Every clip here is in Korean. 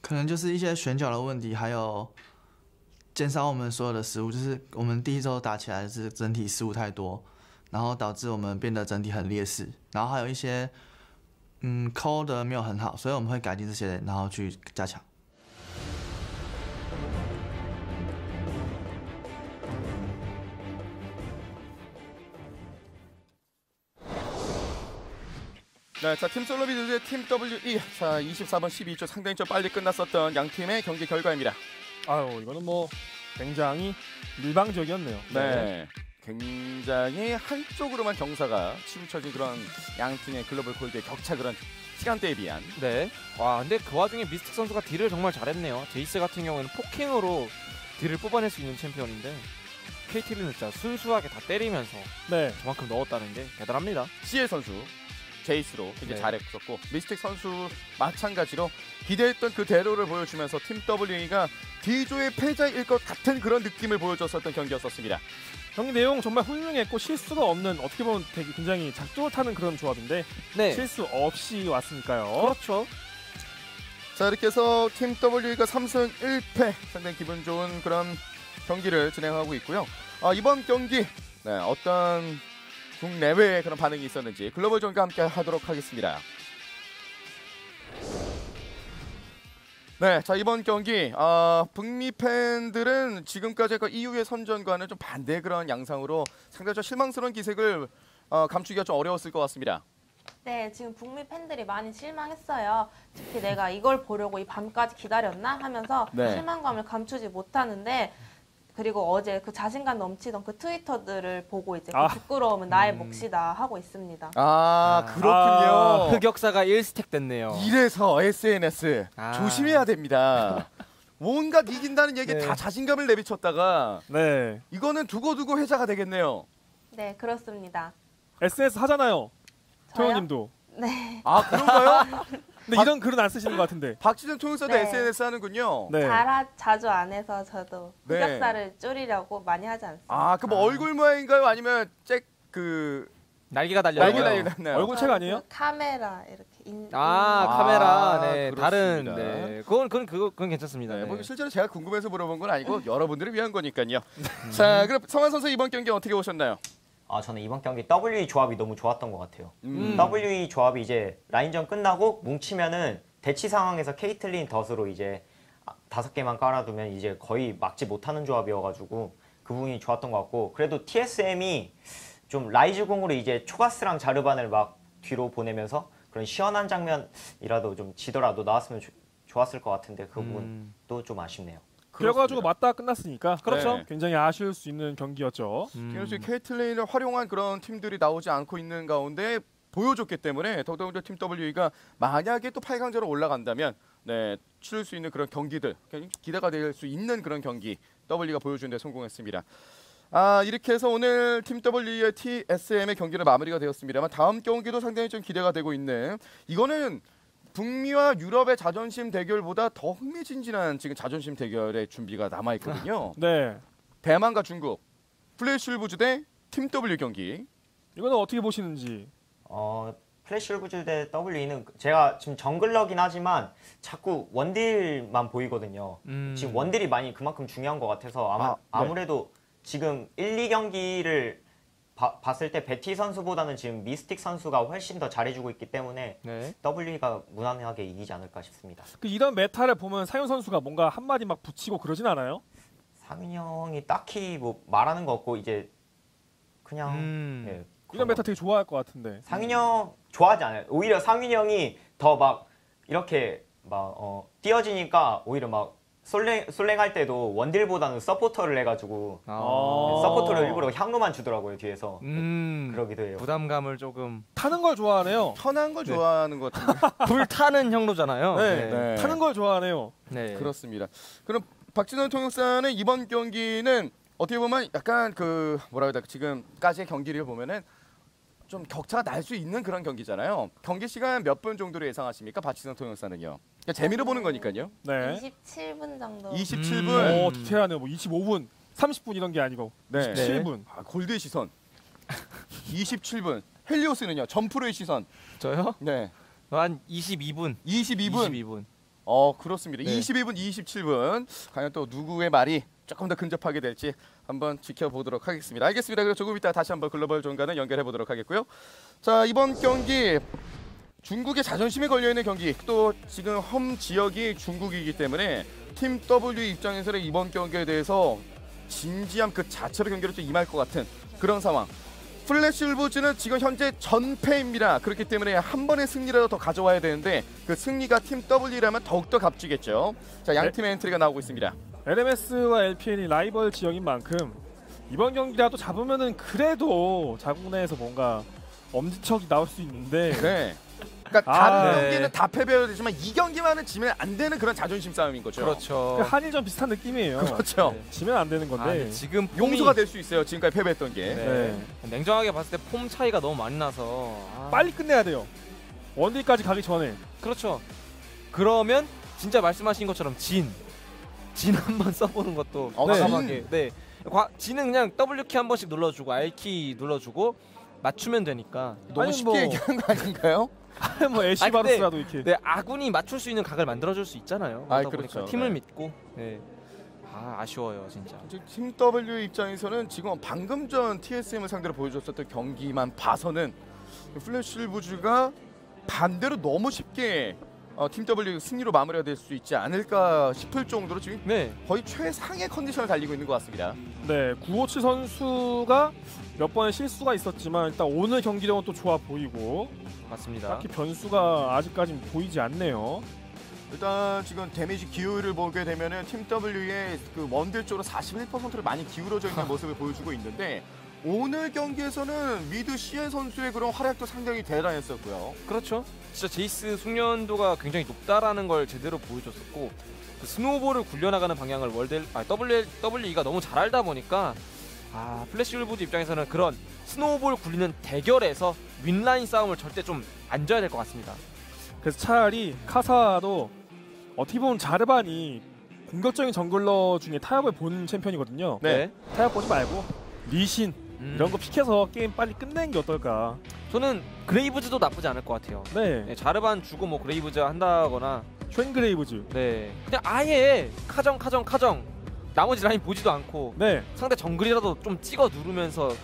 可能就是一些选角的问题，还有减少我们所有的失误。就是我们第一周打起来是整体失误太多，然后导致我们变得整体很劣势。然后还有一些抠的没有很好，所以我们会改进这些，然后去加强。 네, 자, 팀 솔로비드 대 팀 WE. 자, 24번 12초 상당히 좀 빨리 끝났었던 양 팀의 경기 결과입니다. 아유, 이거는 뭐 굉장히 일방적이었네요. 네. 굉장히 한쪽으로만 경사가 치우쳐진 그런 양 팀의 글로벌 골드의 격차 그런 시간대에 비한. 네. 와, 근데 그 와중에 미스틱 선수가 딜을 정말 잘했네요. 제이스 같은 경우에는 포킹으로 딜을 뽑아낼 수 있는 챔피언인데 KT는 진짜 순수하게 다 때리면서 네. 저만큼 넣었다는 게 대단합니다. CL 선수 제이스로 굉장히 네. 잘했었고 미스틱 선수 마찬가지로 기대했던 그 대로를 보여주면서 팀 WE가 D조의 패자일 것 같은 그런 느낌을 보여줬었던 경기였었습니다. 경기 내용 정말 훌륭했고 실수가 없는 어떻게 보면 되게 굉장히 작두를 타는 그런 조합인데 네. 실수 없이 왔으니까요. 그렇죠. 자, 이렇게 해서 팀 WE가 3승 1패 상당히 기분 좋은 그런 경기를 진행하고 있고요. 이번 경기 어떤 국내외의 그런 반응이 있었는지 글로벌 존과 함께 하도록 하겠습니다. 네, 자, 이번 경기 북미 팬들은 지금까지 그 EU의 선전과는 좀 반대의 그런 양상으로 상당히 좀 실망스러운 기색을 감추기가 좀 어려웠을 것 같습니다. 네, 지금 북미 팬들이 많이 실망했어요. 특히 내가 이걸 보려고 이 밤까지 기다렸나 하면서 네. 실망감을 감추지 못하는데, 그리고 어제 그 자신감 넘치던 그 트위터들을 보고 이제 그 부끄러움은 나의 몫이다 하고 있습니다. 그렇군요. 흑역사가 1스택 됐네요. 이래서 SNS 조심해야 됩니다. 뭔가 이긴다는 얘기에 네. 다 자신감을 내비쳤다가 네. 이거는 두고두고 회자가 되겠네요. 네, 그렇습니다. SNS 하잖아요. 저요? 토요님도. 네. 그런가요? 근데 이런 글은 안 쓰시는 것 같은데. 박지준 통역사도 네. SNS 하는군요. 네. 자주 안 해서 저도 네. 흑역사를 줄이려고 많이 하지 않습니다. 그 뭐 얼굴 모양인가요? 아니면 날개가 달려. 날개 달렸나요? 얼굴책 아니에요? 그 카메라 이렇게 카메라. 네. 다른. 그렇습니다. 네. 그건 괜찮습니다. 네, 네. 뭐 실제로 제가 궁금해서 물어본 건 아니고 여러분들을 위한 거니까요. 자, 그럼 성환 선수 이번 경기 어떻게 보셨나요? 저는 이번 경기 WE 조합이 너무 좋았던 것 같아요. WE 조합이 이제 라인전 끝나고 뭉치면은 대치 상황에서 케이틀린 덫으로 이제 5개만 깔아두면 이제 거의 막지 못하는 조합이어가지고 그 부분이 좋았던 것 같고, 그래도 TSM이 좀 라이즈 공으로 이제 초가스랑 자르반을 막 뒤로 보내면서 그런 시원한 장면이라도 좀 지더라도 나왔으면 좋았을 것 같은데 그 부분도 좀 아쉽네요. 그래가지고 맞다 끝났으니까. 그렇죠. 네. 굉장히 아쉬울 수 있는 경기였죠. 그래서 케이틀린을 활용한 그런 팀들이 나오지 않고 있는 가운데 보여줬기 때문에 더더욱더 팀 WE가 만약에 또 8강전으로 올라간다면 치를 수 있는 그런 경기들, 기대가 될 수 있는 그런 경기 WE가 보여주는 데 성공했습니다. 이렇게 해서 오늘 팀 W의 TSM의 경기는 마무리가 되었습니다만 다음 경기도 상당히 좀 기대가 되고 있는, 이거는 북미와 유럽의 자존심 대결보다 더 흥미진진한 지금 자존심 대결의 준비가 남아있거든요. 네. 대만과 중국, 플래시울브즈 대 팀 W 경기. 이거는 어떻게 보시는지. 플래시울브즈 대 WE는 제가 지금 정글러긴 하지만 자꾸 원딜만 보이거든요. 지금 원딜이 많이 그만큼 중요한 것 같아서 아무래도 지금 1, 2경기를 봤을 때 베티 선수보다는 지금 미스틱 선수가 훨씬 더 잘해주고 있기 때문에 WE가 무난하게 이기지 않을까 싶습니다. 이런 메타를 보면 상윤 선수가 뭔가 한마디 막 붙이고 그러진 않아요? 상윤 형이 딱히 뭐 말하는 거 없고 이제 그냥 이런 메타 되게 좋아할 것 같은데. 상윤 형 좋아하지 않아요. 오히려 상윤 형이 더 막 이렇게 막 띄어지니까 오히려 막 솔랭할 때도 원딜보다는 서포터를 해가지고 서포터를 일부러 향로만 주더라고요, 뒤에서. 그러기도 해요. 부담감을 조금 타는 걸 좋아하네요. 편한 걸 좋아하는 것 같은데. 불타는 형로잖아요. 네. 타는 걸 좋아하네요. 네. 그렇습니다. 그럼 박진원 통역사는 이번 경기는 어떻게 보면 약간 뭐라 해야 될까, 지금까지의 경기를 보면은 좀 격차가 날 수 있는 그런 경기잖아요. 경기 시간 몇 분 정도로 예상하십니까, 박진원 통역사는요? 재미로 보는 거니까요. 네. 27분 정도. 27분. 디테일하네요. 뭐 25분, 30분 이런 게 아니고 27분. 골드의 시선. 27분. 헬리오스는요? 점프로의 시선. 저요? 네. 한 22분. 22분. 그렇습니다. 네. 22분, 27분. 과연 또 누구의 말이 조금 더 근접하게 될지 한번 지켜보도록 하겠습니다. 알겠습니다. 그리고 조금 이따 다시 한번 글로벌 존과는 연결해 보도록 하겠고요. 자, 이번 경기 중국의 자존심이 걸려있는 경기, 또 지금 홈 지역이 중국이기 때문에 팀 W 입장에서는 이번 경기에 대해서 진지함 그 자체로 경기를 좀 임할 것 같은 그런 상황. 플래시 울브즈는 지금 현재 전패입니다. 그렇기 때문에 한 번의 승리라도 더 가져와야 되는데 그 승리가 팀 W라면 더욱더 값지겠죠. 자, 양 팀의 엔트리가 나오고 있습니다. LMS와 LPN이 라이벌 지역인 만큼 이번 경기라도 잡으면은 그래도 자국 내에서 뭔가 엄지척이 나올 수 있는데 네. 그러니까 다른 네. 경기는 다 패배해야 되지만 이 경기만은 지면 안 되는 그런 자존심 싸움인 거죠. 그렇죠. 그 한일전 비슷한 느낌이에요. 그렇죠. 네. 지면 안 되는 아, 건데. 근데 지금 용서가 될 수 있어요. 지금까지 패배했던 게. 네. 냉정하게 봤을 때 폼 차이가 너무 많이 나서 빨리 끝내야 돼요. 원딜까지 가기 전에. 그렇죠. 그러면 진짜 말씀하신 것처럼 진 한번 써보는 것도 과감하게. 네. 진은 그냥 W키 한 번씩 눌러주고 R키 눌러주고 맞추면 되니까. 너무 아니, 쉽게 뭐- 얘기한 거 아닌가요? 뭐 애쉬 아니, 근데- 바루스라도 이렇게. 네, 아군이 맞출 수 있는 각을 만들어줄 수 있잖아요. 아, 그러다 그렇죠. 보니까 팀을 네. 믿고. 네. 아쉬워요 진짜. 팀 W 입장에서는 지금 방금 전 TSM을 상대로 보여줬었던 경기만 봐서는 플래시 울브즈가 반대로 너무 쉽게 팀 W 승리로 마무리가 될 수 있지 않을까 싶을 정도로 지금 네. 거의 최상의 컨디션을 달리고 있는 것 같습니다. 네, 957 선수가 몇 번의 실수가 있었지만 일단 오늘 경기력은 또 좋아 보이고 맞습니다. 딱히 변수가 아직까지는 보이지 않네요. 일단 지금 데미지 기여율을 보게 되면은 팀 W의 그 원딜 쪽으로 41%를 많이 기울어져 있는 모습을 보여주고 있는데 오늘 경기에서는 미드 시에 선수의 그런 활약도 상당히 대단했었고요. 그렇죠. 진짜 제이스 숙련도가 굉장히 높다라는 걸 제대로 보여줬었고 그 스노우볼을 굴려나가는 방향을 WE가 너무 잘 알다 보니까 플래시 울브즈 입장에서는 그런 스노우볼 굴리는 대결에서 윈라인 싸움을 절대 좀 안 져야 될 것 같습니다. 그래서 차라리 카사도 어떻게 보면 자르반이 공격적인 정글러 중에 타협을 본 챔피언이거든요. 네. 타협 보지 말고 리신 이런 거 픽해서 게임 빨리 끝내는 게 어떨까. 저는 그레이브즈도 나쁘지 않을 것 같아요. 네, 네, 자르반 주고 뭐 그레이브즈 한다거나 쉔그레이브즈. 네 그냥 아예 카정 나머지 라인 보지도 않고 네, 상대 정글이라도 좀 찍어 누르면서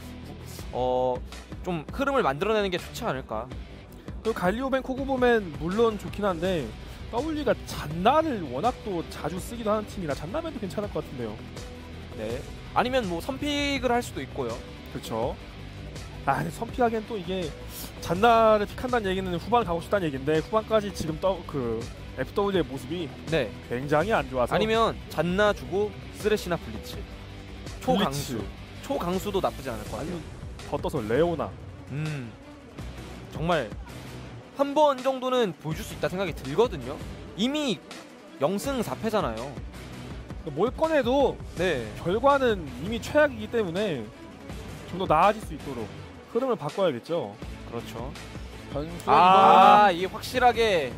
좀 흐름을 만들어내는 게 좋지 않을까. 그 갈리오벤 코고보맨 물론 좋긴 한데 W가 잔나를 워낙 또 자주 쓰기도 하는 팀이라 잔나맨도 괜찮을 것 같은데요. 네. 아니면 뭐 선픽을 할 수도 있고요. 그렇죠. 근데 선픽하기엔 또 이게 잔나를 픽한다는 얘기는 후반 가고 싶다는 얘기인데 후반까지 지금 그 FW의 모습이 네. 굉장히 안 좋아서. 아니면 잔나 주고 쓰레시나 블리츠. 초강수. 블리츠. 초강수도 나쁘지 않을 것 같아요. 아니면 더 떠서 레오나. 정말 한 번 정도는 보여줄 수 있다 생각이 들거든요. 이미 0승 4패잖아요. 뭘 꺼내도 네. 결과는 이미 최악이기 때문에 좀 더 나아질 수 있도록 흐름을 바꿔야겠죠. 그렇죠. 변수가 이게 확실하게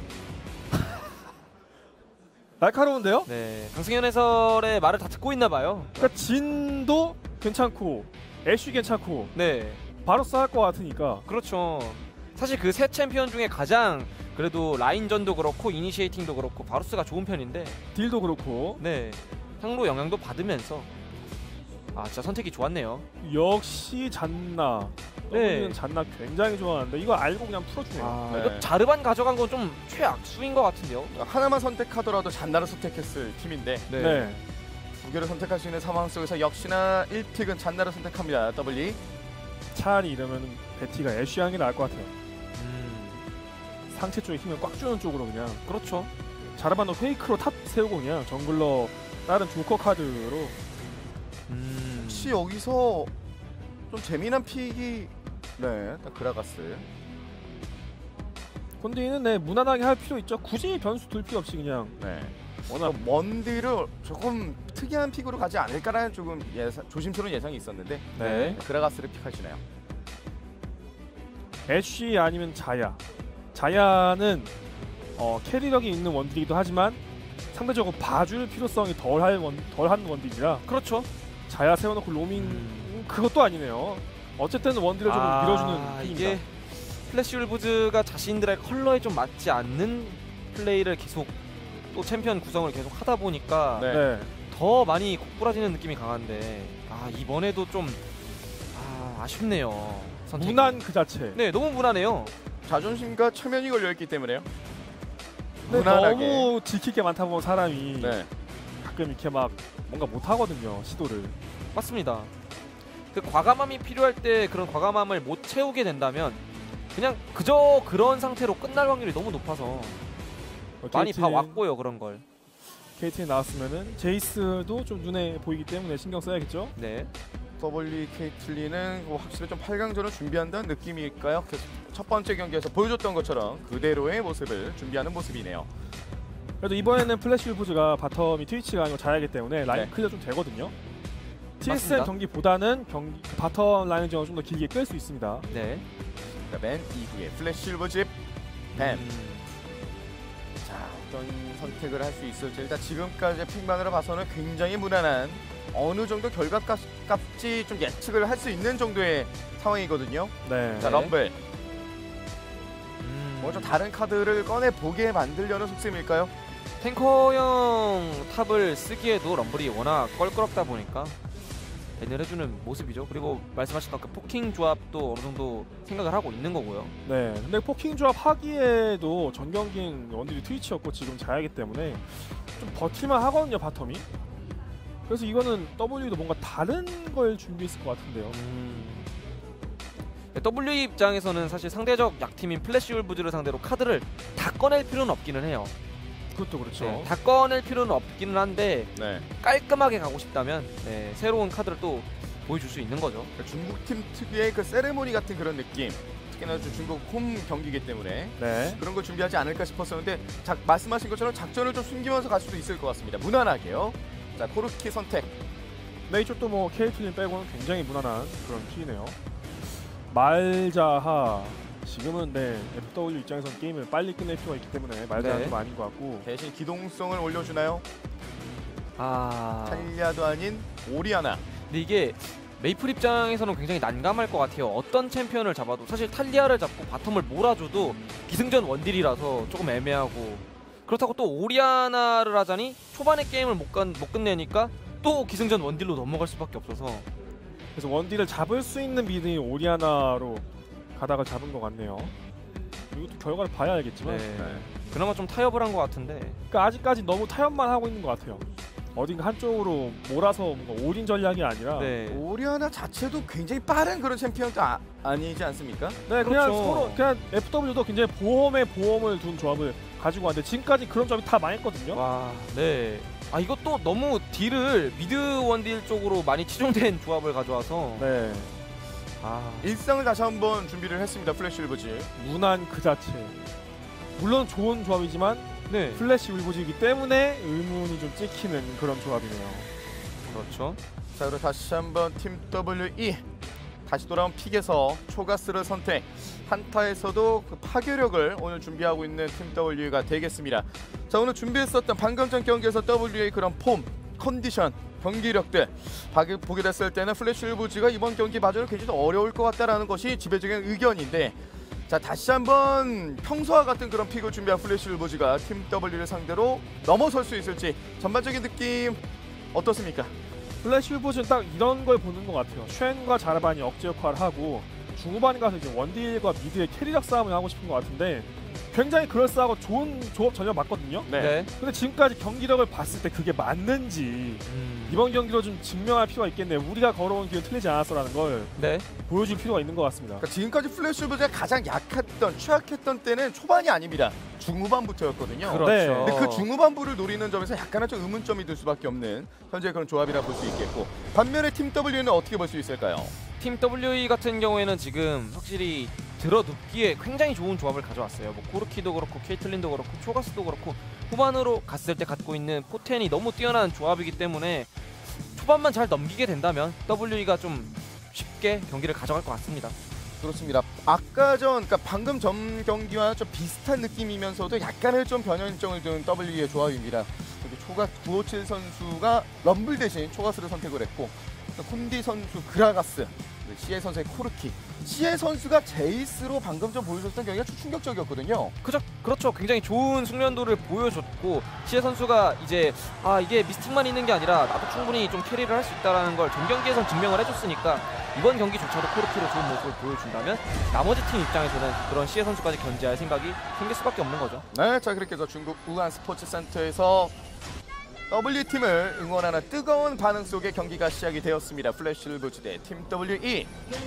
날카로운데요? 네. 강승현 해설의 말을 다 듣고 있나 봐요. 그러니까 진도 괜찮고 애쉬 괜찮고 네. 바로스 할 것 같으니까. 그렇죠. 사실 그 세 챔피언 중에 가장 그래도 라인전도 그렇고 이니시에이팅도 그렇고 바루스가 좋은 편인데 딜도 그렇고. 네. 향로 영향도 받으면서 진짜 선택이 좋았네요. 역시 잔나. 네. W는 잔나 굉장히 좋아하는데 이거 알고 그냥 풀어주네요. 네. 이거 자르반 가져간 건 좀 최악수인 것 같은데요. 하나만 선택하더라도 잔나를 선택했을 팀인데 네. 두 개를 선택할 수 있는 상황 속에서 역시나 1픽은 잔나를 선택합니다. W. 차라리 이러면 베티가 애쉬 하는 게 나을 것 같아요. 상체 쪽에 힘을 꽉 주는 쪽으로 그냥. 그렇죠. 자르반도 페이크로 탑 세우고 그냥 정글러 다른 조커 카드로. 혹시 여기서 좀 재미난 픽이 딱 그라가스. 콘디는 네 무난하게 할 필요 있죠. 굳이 변수 둘 필요 없이 그냥. 네. 워낙 먼디를 조금 특이한 픽으로 가지 않을까라는 조금 조심스러운 예상이 있었는데 네. 그라가스를 픽하시네요. 애쉬 아니면 자야. 자야는 캐리력이 있는 원딜이기도 하지만 상대적으로 봐줄 필요성이 덜한 원딜이라 그렇죠. 자야 세워놓고 로밍 그것도 아니네요. 어쨌든 원딜을 좀 밀어주는 팀입니다. 이게 플래시 울브즈가 자신들의 컬러에 좀 맞지 않는 플레이를 계속 또 챔피언 구성을 계속 하다 보니까 네. 네. 더 많이 고꾸라지는 느낌이 강한데 이번에도 좀 아쉽네요. 선택이. 무난 그 자체. 네, 너무 무난해요. 자존심과 체면이 걸려있기 때문에요. 근데 무난하게. 너무 지킬 게 많다 보면 사람이 네. 가끔 이렇게 막 뭔가 못 하거든요. 시도를. 맞습니다. 그 과감함이 필요할 때 그런 과감함을 못 채우게 된다면 그냥 그저 그런 상태로 끝날 확률이 너무 높아서 많이 봐왔고요, 그런 걸. KT에 나왔으면은 제이스도 좀 눈에 보이기 때문에 신경 써야겠죠. 네. 더블리 케이틀린은 확실히 좀 8강전을 준비한다는 느낌일까요? 계속 첫 번째 경기에서 보여줬던 것처럼 그대로의 모습을 준비하는 모습이네요. 그래도 이번에는 플래시 울브즈가 바텀이 트위치가 아니고 자야기 때문에 라인 네. 클리어 좀 되거든요. TSM 맞습니다. 경기보다는 바텀 라인전을 좀 더 길게 끌 수 있습니다. 네. 자, 맨 이후에 플래시 실버집 뱀. 자, 어떤 선택을 할 수 있을지 일단 지금까지의 픽만으로 봐서는 굉장히 무난한 어느 정도 결과값이 좀 예측을 할 수 있는 정도의 상황이거든요. 네. 자, 네. 럼블. 뭐 좀 다른 카드를 꺼내 보게 만들려는 속셈일까요? 탱커형 탑을 쓰기에도 럼블이 워낙 껄끄럽다 보니까 밴을 해주는 모습이죠. 그리고 말씀하셨던 그 포킹 조합도 어느 정도 생각을 하고 있는 거고요. 네. 근데 포킹 조합 하기에도 전 경기는 원딜이 트위치였고 지금 자야기 때문에 좀 버틸만 하거든요, 바텀이. 그래서 이거는 W도 뭔가 다른 걸 준비했을 것 같은데요. W 입장에서는 사실 상대적 약팀인 플래시 울브즈를 상대로 카드를 다 꺼낼 필요는 없기는 해요. 그것도 그렇죠. 네, 다 꺼낼 필요는 없기는 한데 네. 깔끔하게 가고 싶다면 새로운 카드를 또 보여줄 수 있는 거죠. 중국 팀 특유의 그 세레모니 같은 그런 느낌. 특히나 중국 홈 경기이기 때문에 네. 그런 걸 준비하지 않을까 싶었었는데 말씀하신 것처럼 작전을 좀 숨기면서 갈 수도 있을 것 같습니다. 무난하게요. 자, 코르키 선택. 네, 이쪽도 뭐 케이틀린 빼고는 굉장히 무난한 그런 킬이네요. 말자하 지금은 FW 입장에서는 게임을 빨리 끝낼 필요가 있기 때문에 말자하는 좀 아닌 것 같고. 대신 기동성을 올려주나요? 아, 탈리아도 아닌 오리아나. 근데 이게 메이플 입장에서는 굉장히 난감할 것 같아요. 어떤 챔피언을 잡아도 사실 탈리아를 잡고 바텀을 몰아줘도 기승전 원딜이라서 조금 애매하고, 그렇다고 또 오리아나를 하자니 초반에 게임을 못 끝내니까 또 기승전 원딜로 넘어갈 수밖에 없어서. 그래서 원딜을 잡을 수 있는 미드인 오리아나로 가다가 잡은 것 같네요. 이것도 결과를 봐야 알겠지만 그나마 좀 타협을 한 것 같은데. 그러니까 아직까지 너무 타협만 하고 있는 것 같아요. 어딘가 한쪽으로 몰아서 뭔가 올인 전략이 아니라 오리아나 자체도 굉장히 빠른 그런 챔피언도 아니지 않습니까? 네, 그냥 그렇죠. 서로 그냥 FW도 굉장히 보험을 둔 조합을 가지고 왔는데 지금까지 그런 조합이 다 망했거든요. 와, 네. 이것도 너무 딜을 미드 원딜 쪽으로 많이 치중된 조합을 가져와서 네. 일상을 다시 한번 준비를 했습니다. 플래시 울브즈. 무난 그 자체. 물론 좋은 조합이지만 플래시 울브즈이기 때문에 의문이 좀 찍히는 그런 조합이네요. 그렇죠. 자, 그리고 다시 한번 팀 WE 다시 돌아온 픽에서 초가스를 선택. 한타에서도 그 파괴력을 오늘 준비하고 있는 팀 WE가 되겠습니다. 자, 오늘 준비했었던 방금 전 경기에서 WE의 그런 폼, 컨디션, 경기력들 보게 됐을 때는 플래시 울브즈가 이번 경기 마저는 굉장히 어려울 것 같다라는 것이 지배적인 의견인데, 자, 다시 한번 평소와 같은 그런 픽을 준비한 플래시 울브즈가 팀 W를 상대로 넘어설 수 있을지 전반적인 느낌 어떻습니까? 플래시 울브즈는 딱 이런 걸 보는 것 같아요. 쉔과 자르반이 억제 역할을 하고 중후반 가서 이제 원딜과 미드의 캐리력 싸움을 하고 싶은 것 같은데 굉장히 그럴싸하고 좋은 조합 전략 맞거든요. 네. 근데 지금까지 경기력을 봤을 때 그게 맞는지 이번 경기로 좀 증명할 필요가 있겠네요. 우리가 걸어온 길은 틀리지 않았어라는 걸 보여줄 필요가 있는 것 같습니다. 그러니까 지금까지 플래시 울브즈가 가장 취약했던 때는 초반이 아닙니다. 중후반부터였거든요. 그렇죠. 네. 근데 그 중후반부를 노리는 점에서 약간은 좀 의문점이 들 수밖에 없는 현재 그런 조합이라 볼 수 있겠고, 반면에 팀 W는 어떻게 볼 수 있을까요? 팀 WE 같은 경우에는 지금 확실히 들어눕기에 굉장히 좋은 조합을 가져왔어요. 뭐 코르키도 그렇고 케이틀린도 그렇고 초가스도 그렇고 후반으로 갔을 때 갖고 있는 포텐이 너무 뛰어난 조합이기 때문에 초반만 잘 넘기게 된다면 WE가 좀 쉽게 경기를 가져갈 것 같습니다. 그렇습니다. 그러니까 방금 전 경기와 좀 비슷한 느낌이면서도 약간의 좀 변현점을 둔 WE의 조합입니다. 초가 957 선수가 럼블 대신 초가스를 선택을 했고, 콘디 선수 그라가스, 시에 선수의 코르키. 시에 선수가 제이스로 방금 전 보여줬던 경기가 좀 충격적이었거든요. 그렇죠. 굉장히 좋은 숙련도를 보여줬고 시에 선수가 이제 이게 미스틱만 있는 게 아니라 나도 충분히 좀 캐리를 할 수 있다는 걸 전 경기에선 증명을 해줬으니까 이번 경기조차도 코르키로 좋은 모습을 보여준다면 나머지 팀 입장에서는 그런 시에 선수까지 견제할 생각이 생길 수밖에 없는 거죠. 네, 자 그렇게 해서 중국 우한 스포츠 센터에서 W팀을 응원하는 뜨거운 반응 속에 경기가 시작이 되었습니다. 플래시 울브즈 대 팀 WE.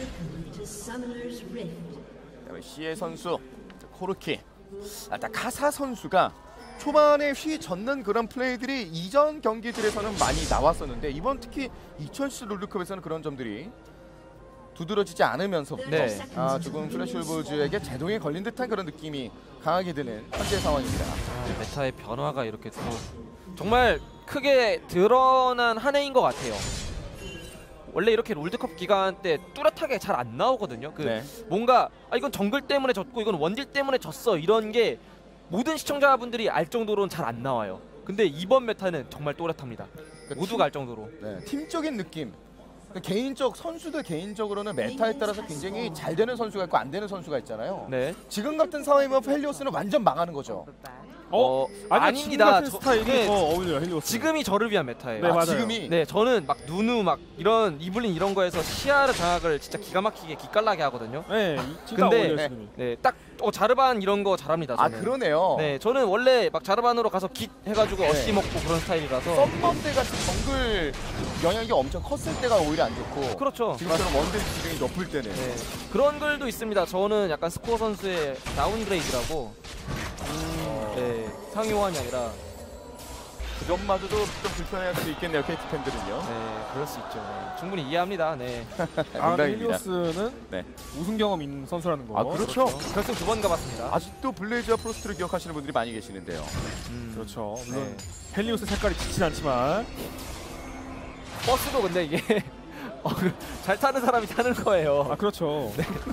시에 선수, 코르키. 카사 선수가 초반에 휘젓는 그런 플레이들이 이전 경기들에서는 많이 나왔었는데 이번 특히 2017 롤드컵에서는 그런 점들이 두드러지지 않으면서부터 네. 조금 플래시 울브즈에게 제동이 걸린 듯한 그런 느낌이 강하게 드는 현재 상황입니다. 메타의 변화가 이렇게 또 정말 크게 드러난 한 해인 것 같아요. 원래 이렇게 롤드컵 기간 때 뚜렷하게 잘 안 나오거든요. 네. 뭔가 이건 정글 때문에 졌고 이건 원딜 때문에 졌어 이런 게 모든 시청자분들이 알 정도로는 잘 안 나와요. 근데 이번 메타는 정말 또렷합니다. 모두가 알 정도로. 네, 팀적인 느낌. 개인적 선수들 개인적으로는 메타에 따라서 굉장히 잘 되는 선수가 있고 안 되는 선수가 있잖아요. 네. 지금 같은 상황이면 헬리오스는 완전 망하는 거죠. 아닙니다. 지금 같은 스타일이 더 어울려요. 헬리오스. 지금이 저를 위한 메타예요. 네, 맞아요. 지금이 네, 저는 막 누누 막 이런 이블린 이런 거에서 시야를 장악을 진짜 기가 막히게 기깔나게 하거든요. 네, 진짜 근데- 어울려요. 지금이. 네, 딱 자르반 이런 거 잘합니다. 저는. 그러네요. 네, 저는 원래 막 자르반으로 가서 깃 해가지고 네. 어시 먹고 그런 스타일이라서. 썸머 때 같은 정글 영향이 엄청 컸을 때가 오히려 안 좋고 그렇죠. 지금처럼 원딜 기능이 높을 때는 네, 그런 글도 있습니다. 저는 약간 스코어 선수의 다운그레이드라고. 네, 상용환이 아니라. 그 점마저도 좀 불편해할 수 있겠네요. KT 팬들은요. 네, 그럴 수 있죠. 네, 충분히 이해합니다. 네. 농담입니다. 헬리오스는 네. 우승 경험 있는 선수라는 거. 그렇죠. 결승 2번 가봤습니다. 아직도 블레이즈와 프로스트를 기억하시는 분들이 많이 계시는데요. 그렇죠. 물론 네. 헬리오스 색깔이 짙진 않지만 버스도 근데 이게 잘 타는 사람이 타는 거예요. 그렇죠.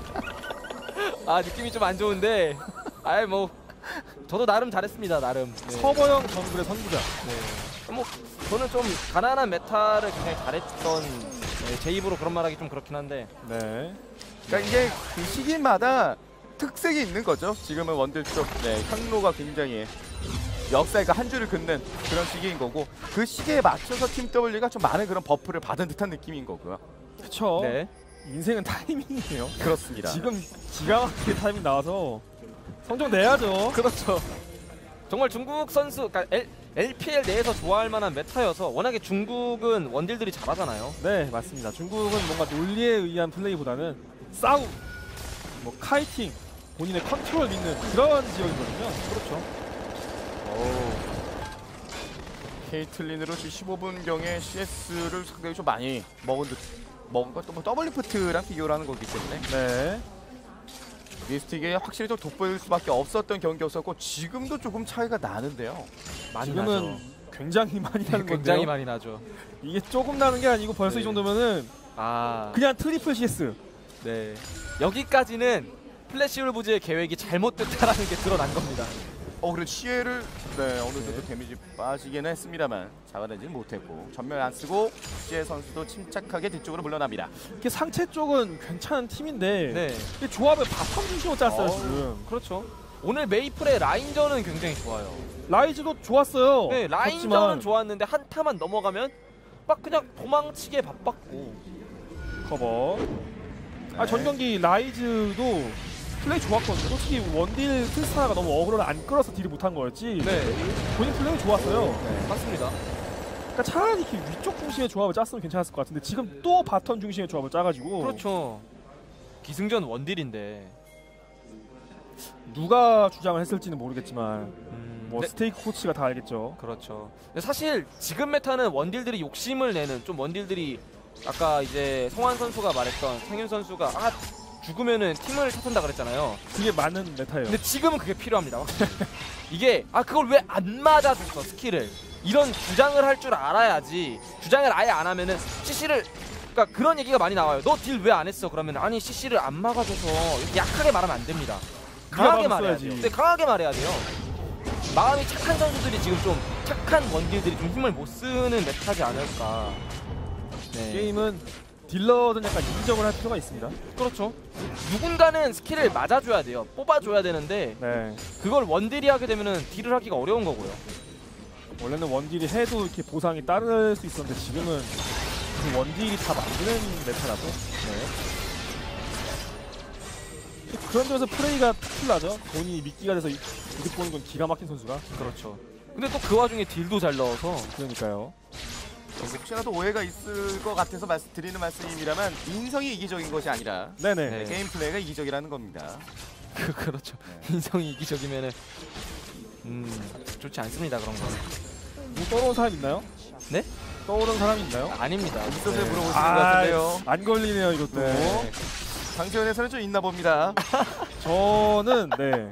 느낌이 좀 안 좋은데. 뭐 저도 나름 잘했습니다. 나름. 네. 서버형 정글의 선구자. 네. 뭐 저는 좀 가난한 메타를 굉장히 잘했던 제 입으로 그런 말하기 좀 그렇긴 한데. 네. 그러니까 이게 그 시기마다 특색이 있는 거죠. 지금은 원딜 쪽 향로가 굉장히 역사의 한 줄을 긋는 그런 시기인 거고 그 시기에 맞춰서 팀 W가 좀 많은 그런 버프를 받은 듯한 느낌인 거고요. 그렇죠. 네. 인생은 타이밍이에요. 그렇습니다. 지금 기가 막히게 타이밍 나와서 성적 내야죠. 그렇죠. 정말 중국 선수, 그러니까 LPL 내에서 좋아할 만한 메타여서 워낙에 중국은 원딜들이 잘하잖아요. 네, 맞습니다. 중국은 뭔가 논리에 의한 플레이보다는 싸움, 뭐 카이팅, 본인의 컨트롤 믿는 그런 지역이거든요. 그렇죠. 케이틀린으로 15분경에 CS를 상당히 좀 많이 먹은 것도 뭐 WFT랑 비교를 하는 거기 때문에 네. 미스틱에 확실히 좀 돋보일 수밖에 없었던 경기였었고 지금도 조금 차이가 나는데요. 많이 지금은 나죠. 굉장히 많이 나는 건데요. 굉장히 많이 나죠. 이게 조금 나는 게 아니고 벌써 이 정도면은 그냥 트리플 CS. 네. 여기까지는 플래시 울브즈의 계획이 잘못됐다라는 게 드러난 겁니다. 그리고 시에를 어느 정도 데미지 빠지긴 했습니다만 잡아내지는 못했고 전멸 안 쓰고 시에 선수도 침착하게 뒤쪽으로 물러납니다. 이게 상체 쪽은 괜찮은 팀인데 네. 이 조합을 바텀 중심으로 짰어요 지금. 그렇죠. 오늘 메이플의 라인전은 굉장히 좋아요. 라이즈도 좋았어요. 네, 라인전은 그렇지만 좋았는데 한 타만 넘어가면 막 그냥 도망치게 바빴고. 커버. 네. 전 경기 라이즈도 플레이 좋았거든요. 솔직히 원딜 트리스타나가 너무 어그로를 안 끌어서 딜을 못한 거였지. 네, 본인 플레이 좋았어요. 네. 맞습니다. 그러니까 차라리 이렇게 위쪽 중심의 조합을 짰으면 괜찮았을 것 같은데 지금 또 바텀 중심의 조합을 짜가지고 그렇죠. 기승전 원딜인데. 누가 주장을 했을지는 모르겠지만 뭐 네. 스테이크 코치가 다 알겠죠. 그렇죠. 근데 사실 지금 메타는 원딜들이 욕심을 내는 좀 원딜들이 아까 이제 성환 선수가 말했던 상윤 선수가 죽으면은 팀을 탓한다 그랬잖아요. 그게 맞는 메타예요. 근데 지금은 그게 필요합니다. 확실히. 이게 그걸 왜 안 맞아줬어 스킬을. 이런 주장을 할 줄 알아야지. 주장을 아예 안 하면은 CC를 그러니까 그런 얘기가 많이 나와요. 너 딜 왜 안 했어? 그러면 아니 CC를 안 막아줘서 이렇게 약하게 말하면 안 됩니다. 강하게 말해야 돼요. 근데 강하게 말해야 돼요. 마음이 착한 선수들이 지금 좀 착한 원딜들이 좀 힘을 못 쓰는 메타지 않을까. 네. 게임은 딜러는 약간 이기적으로 할 필요가 있습니다. 그렇죠. 누군가는 스킬을 맞아줘야 돼요. 뽑아줘야 되는데 네. 그걸 원딜이 하게 되면은 딜을 하기가 어려운 거고요. 원래는 원딜이 해도 이렇게 보상이 따를 수 있었는데 지금은 그 원딜이 다 만드는 메타라서. 네. 그런 점에서 플레이가 특출나죠. 본인이 미끼가 돼서 이득 보는 건 기가 막힌 선수가. 그렇죠. 근데 또 그 와중에 딜도 잘 넣어서 그러니까요. 혹시라도 오해가 있을 것 같아서 드리는 말씀입니다만 인성이 이기적인 것이 아니라 네네. 네. 게임 플레이가 이기적이라는 겁니다. 그렇죠. 네. 인성이 이기적이면은 좋지 않습니다 그런 거. 뭐 떠오르는 사람 있나요? 네? 떠오르는 사람이 있나요? 아닙니다. 있어서 네. 물어보시는 것 같은데요. 안 걸리네요 이것도. 네. 장시현에서는 좀 있나 봅니다. 저는 네.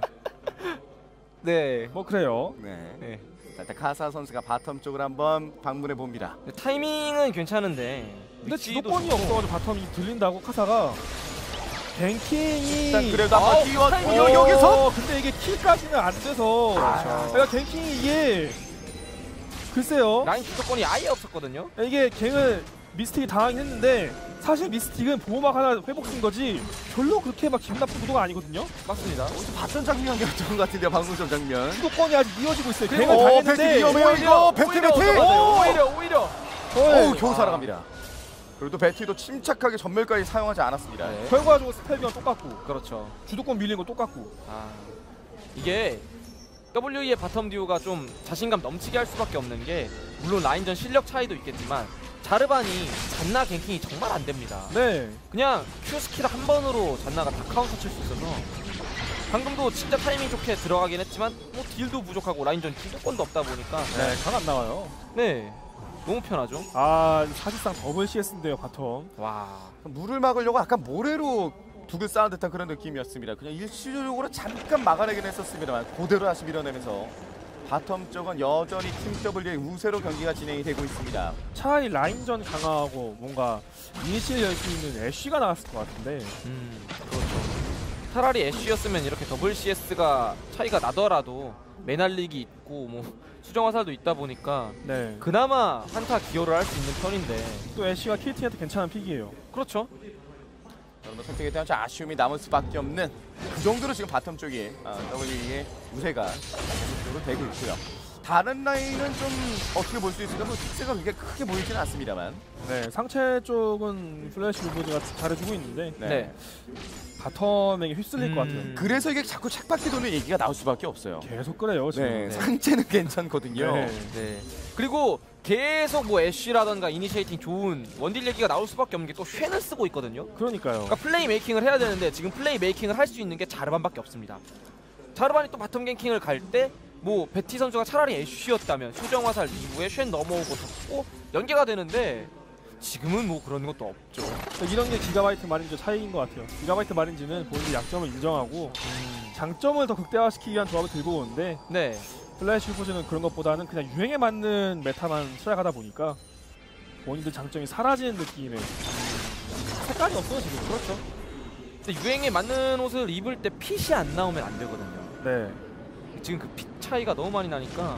네. 뭐 그래요. 네. 네. 자, 일단 카사 선수가 바텀 쪽을 한번 방문해 봅니다. 타이밍은 괜찮은데. 근데 위치도 주도권이 좋고. 없어가지고 바텀이 들린다고 카사가 갱킹이 일단 그래도 한번 띄워 타이밍. 여기서 근데 이게 킬까지는 안 돼서 그렇죠. 그러니까 갱킹이 이게 글쎄요 라인 주도권이 아예 없었거든요. 이게 갱을 미스틱이 당하긴 했는데 사실 미스틱은 보호막 하나 회복 쓴 거지 별로 그렇게 막 기분 나쁜 구도가 아니거든요. 맞습니다. 봤던 장면이었던 것 같은데요. 방금 전 장면. 주도권이 아직 이어지고 있어요. 그리고 갱을 배트 당했는데 위험해요 이거. 배트 배트. 오히려. 어우 겨우 살아갑니다. 그래도 배트도 침착하게 전멸까지 사용하지 않았습니다. 네. 결과적으로 스펠비랑 똑같고 그렇죠. 주도권 밀린 거 똑같고. 아 이게 WE의 바텀 듀오가 좀 자신감 넘치게 할 수밖에 없는 게 물론 라인전 실력 차이도 있겠지만 자르반이 잔나 갱킹이 정말 안 됩니다. 네. 그냥 Q 스킬 한 번으로 잔나가 다 카운터 칠 수 있어서 방금도 진짜 타이밍 좋게 들어가긴 했지만 뭐 딜도 부족하고 라인전 주도권도 없다 보니까 네, 강 안 나와요. 네 너무 편하죠. 아 사실상 더블 CS인데요 바텀. 와 물을 막으려고 약간 모래로 두개 쌓은 듯한 그런 느낌이었습니다. 그냥 일시적으로 잠깐 막아내긴 했었습니다만 그대로 다시 밀어내면서 바텀 쪽은 여전히 팀 W의 우세로 경기가 진행이 되고 있습니다. 차라리 라인전 강화하고 뭔가 이니시를 열 수 있는 애쉬가 나왔을 것 같은데. 그렇죠. 차라리 애쉬였으면 이렇게 더블 CS가 차이가 나더라도 매날리기 있고 뭐 수정 화살도 있다 보니까 네. 그나마 한타 기여를 할 수 있는 편인데 또 애쉬가 KT한테 괜찮은 픽이에요. 그렇죠. 여러분 선택에 대한 아쉬움이 남을 수밖에 없는 그 정도로 지금 바텀 쪽에 WE의 우세가 계속적으로 되고 있고요. 다른 라인은 좀 어떻게 볼 수 있을까? 뭐 특세가 그렇게 크게 보이지는 않습니다만. 네, 상체 쪽은 플래시 울보드가 잘해주고 있는데 네. 바텀에게 휩쓸릴 것 같아요. 그래서 이게 자꾸 책바퀴 도는 얘기가 나올 수밖에 없어요. 계속 그래요 지금. 네, 네. 상체는 괜찮거든요. 네. 네. 그리고 계속 뭐 애쉬라던가 이니시에이팅 좋은 원딜 얘기가 나올 수밖에 없는 게 또 쉔을 쓰고 있거든요. 그러니까요. 그러니까 플레이 메이킹을 해야 되는데 지금 플레이 메이킹을 할 수 있는 게 자르반밖에 없습니다. 자르반이 또 바텀 갱킹을 갈 때 뭐 베티 선수가 차라리 애쉬였다면 수정 화살 이후에 쉔 넘어오고 덮고 연계가 되는데 지금은 뭐 그런 것도 없죠. 이런 게 기가바이트 마린즈 차이인 것 같아요. 기가바이트 마린즈는 본인의 약점을 인정하고 장점을 더 극대화시키기 위한 조합을 들고 오는데 네. 플래시 울보드는 그런 것보다는 그냥 유행에 맞는 메타만 수락하다 보니까 본인들 장점이 사라지는 느낌의 색깔이 없어요 지금. 그렇죠. 근데 유행에 맞는 옷을 입을 때 핏이 안 나오면 안 되거든요. 네. 지금 그 핏 차이가 너무 많이 나니까